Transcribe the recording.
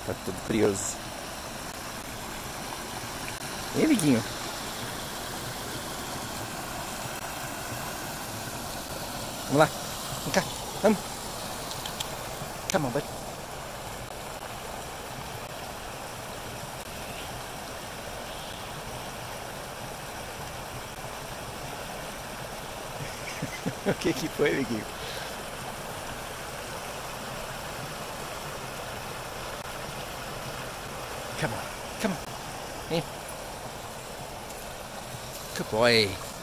Tá todo curioso. Vem, amiguinho. Vamos lá. Vem cá. Vamos. Come on, bud. O que foi, amiguinho? Come on. Come on. Hey. Good boy.